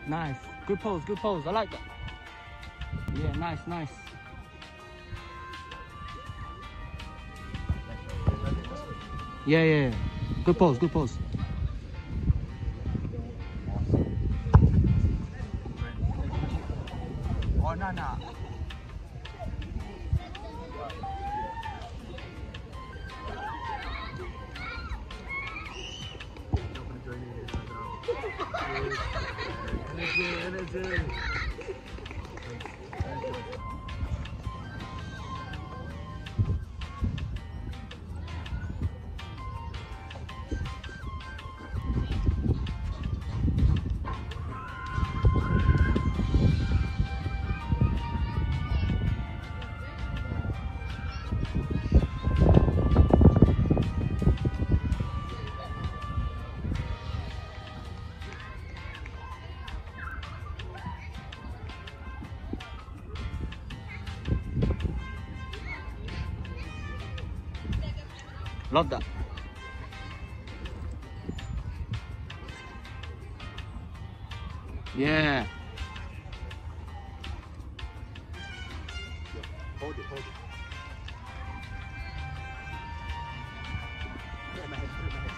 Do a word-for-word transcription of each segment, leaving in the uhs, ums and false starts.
Nice. Good pose, good pose. I like that. Yeah, nice, nice. Yeah, yeah, yeah. Good pose, good pose. Oh, no, no. Energy, energy. Love that. Yeah. Hold it, hold it. Put my head, put my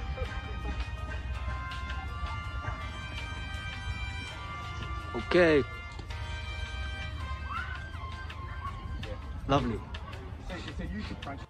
head. Okay. Yeah. Lovely. It's a, it's a YouTube prank.